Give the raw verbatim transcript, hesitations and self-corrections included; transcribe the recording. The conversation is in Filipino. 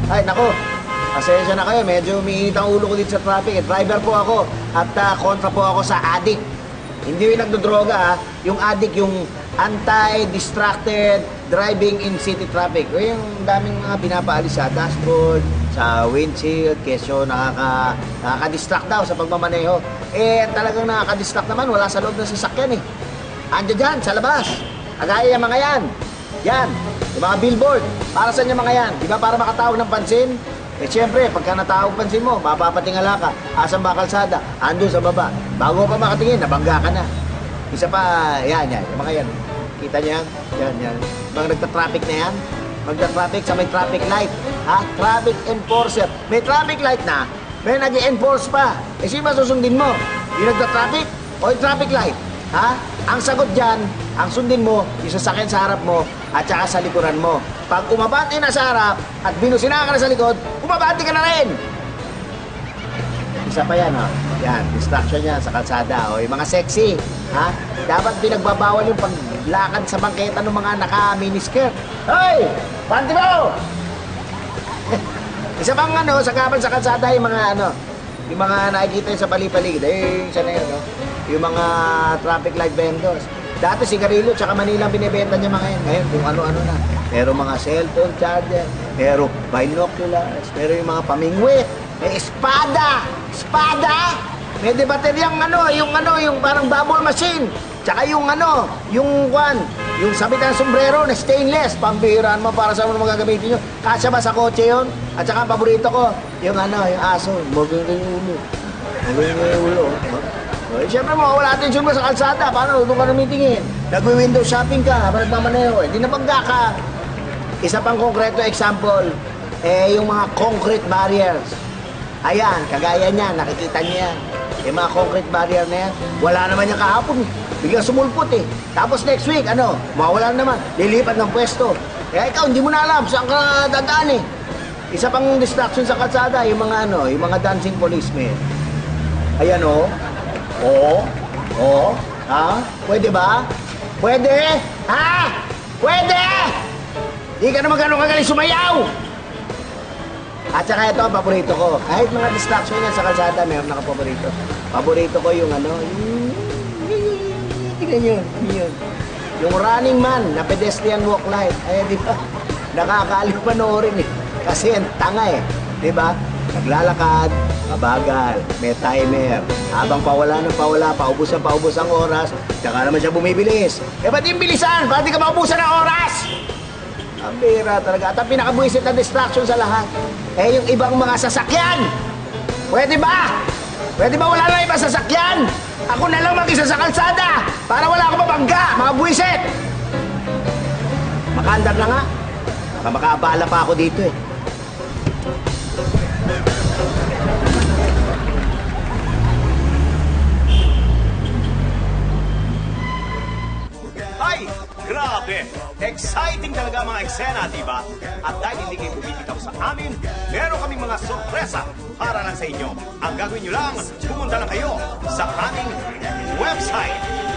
Ay, nako. Pasensya na kayo. Medyo umiinit ang ulo ko dito sa traffic. Eh, driver po ako. At uh, kontra po ako sa addict. Hindi yung nagdodroga, ha. Yung addict, yung anti-distracted driving in city traffic. O yung daming mga pinapaalis sa dashboard, sa windshield, kesyo nakaka, nakaka-distract daw sa pagmamaneho. Eh, talagang nakaka-distract naman. Wala sa loob ng sasakyan, eh. Andiyan dyan, sa labas. Agaya yung mga yan. Yan. Yung mga billboard. Para saan yung mga yan? Di ba para makatawag ng pansin? Eh, siyempre, pagka natawag pansin mo, mapapatingala ka. Asan ba kalsada? Ando sa baba. Bago pa makatingin, nabangga ka na. Isa pa, yan, yan. Yung mga yan. Kita niyo yan? Yan, yan. Mga nagta-traffic na yan. Magta-traffic sa may traffic light. Ha? Traffic enforcer. May traffic light na. May nag-enforce pa. Eh, sino ba susundin mo? Yung nagta-traffic o yung traffic light? Ha? Ang sagot dyan, ang sundin mo, yung sasakyan sa harap mo at saka sa likuran mo. Pag umabante na sa harap at binusina ka na sa likod, umabante ka na rin! Isa pa yan, ha? Yan, distraction yan sa kalsada. O, yung mga sexy, ha? Dapat pinagbabawal yung paglakad sa bangketa ng mga naka-miniskirt. Hoy! Panty mo! Isa pang ano, sa kapal sa kalsada, yung mga ano, yung mga nakikita sa pali-paligid. Eh, isa na yun, no? Yung mga traffic light vendors. Dati sigarilyo, tsaka Manila binibenta niya mga yan. Ngayon, kung ano-ano na. Pero mga cellphone charger, pero binoculars, pero yung mga pamingwit, may espada! Espada! May debateryang ano, yung ano, yung parang bubble machine. Tsaka yung ano, yung kwan, yung sabit ng sombrero na stainless. Pambihiraan mo para sa mga magagamitin nyo. Kasya ba sa kotse yun? At saka ang paborito ko, yung ano, yung aso. Maganda yung ulo. Maganda yung ulo. Eh, siyempre mo, wala atensyon mo sa kalsada. Paano? Doon ka namitingin. Nagwi-window shopping ka habang nagmamaneho. Hindi na bangga ka. Isa pang konkreto example, eh, yung mga concrete barriers. Ayan, kagaya niyan, nakikita niyo yan. Yung mga concrete barrier na yan, wala naman yung kahapon. Biglang sumulpot eh. Tapos next week, ano, mawala naman. Lilipat ng pwesto. Kaya ikaw, hindi mo na alam saan ka dadaan eh. Isa pang distraction sa kalsada, yung mga ano, yung mga dancing policemen. Ayan o. Oh. Oo. Oo. Ha? Pwede ba? Pwede? Ha? Pwede! Di ka naman gano'ng kagaling sumayaw! At saka ito ang paborito ko. Kahit mga distraction yan sa kalsada, mayroon na paborito. Paborito ko yung ano, yung... Tignan nyo, yun. Yung running man na pedestrian walk light. Ay, di ba? Nakakaaliw panoorin eh. Kasi yan, tanga eh. Di ba? Naglalakad, mabagal, may timer. Habang pawala ng pawala, paubos ang paubos ang oras, tsaka naman siya bumibilis. Eh, ba't yung bilisan? Ba't di ka maubusan ng oras? Ang bira talaga. At ang pinakabuisit na distraction sa lahat, eh, yung ibang mga sasakyan. Pwede ba? Pwede ba wala na ibang sasakyan? Ako na lang mag-isa sa kalsada para wala akong mabangga, mga buisit. Makaandar na nga. Baka makaabala pa ako dito eh. Ay! Grabe! Exciting talaga mga eksena, di ba? At dahil hindi kayo bumibitaw sa amin, meron kaming mga sorpresa para lang sa inyo. Ang gagawin nyo lang, pumunta lang kayo sa aming website